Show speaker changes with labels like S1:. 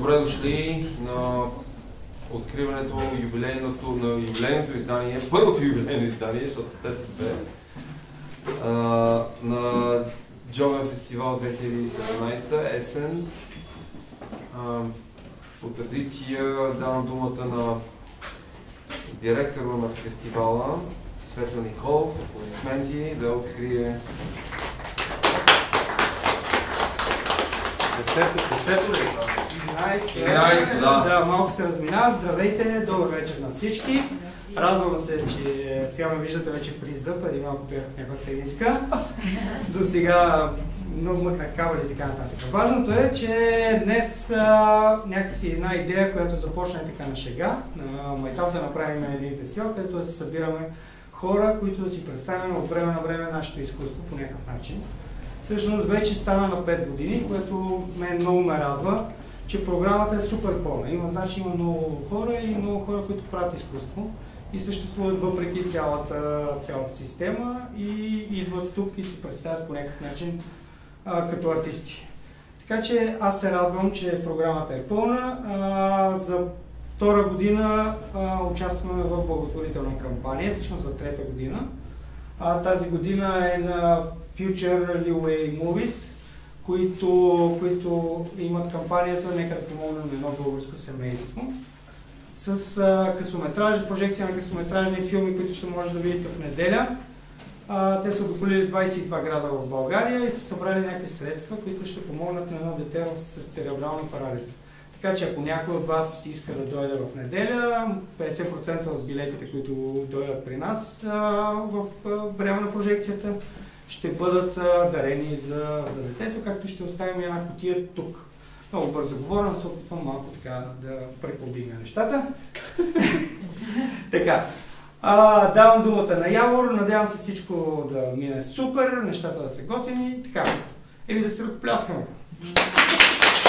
S1: добре дошли на откриването на юбилейното издание, първото юбилейно издание, защото те са две, на Джовен фестивал 2017 есен. По традиция давам думата на директора на фестивала Светла Николов, аплодисменти, да открие десето ли? 11, да.
S2: Да, малко се разминава. Здравейте, добър вечер на всички. Радвам се, че сега ме виждате вече в риза, преди малко бях някаква тениска. До сега много мъкнах кабели и така нататък. Важното е, че днес някакси една идея, която започна така на шега, на майтап да направим един фестивал, където да се събираме хора, които да си представяме от време на време нашето изкуство по някакъв начин. Всъщност вече стана на 5 години, което мен много ме радва, че програмата е супер пълна. Има много хора и много хора, които правят изкуство и съществуват въпреки цялата система и идват тук и се представят по някакъв начин като артисти. Така че аз се радвам, че програмата е пълна. За втора година участваме в благотворителна кампания, всъщност за трета година. Тази година е на Future Leeway Movies, които имат кампанията "Нека да помогнем на едно българско семейство" с прожекция на късометражни филми, които ще може да видите в неделя. Те са обиколили 22 града в България и са събрали някакви средства, които ще помогнат на едно дете с церебрална парализа. Така че ако някой от вас иска да дойде в неделя, 50% от билетите, които дойдат при нас в време на прожекцията, ще бъдат дарени за детето, както ще оставим една кутия тук. Много бързо говоря, но се опитвам малко така да преподигна нещата. Така. Давам думата на Явор, надявам се всичко да мине супер, нещата да са готини. Така. Да се ръкопляскаме.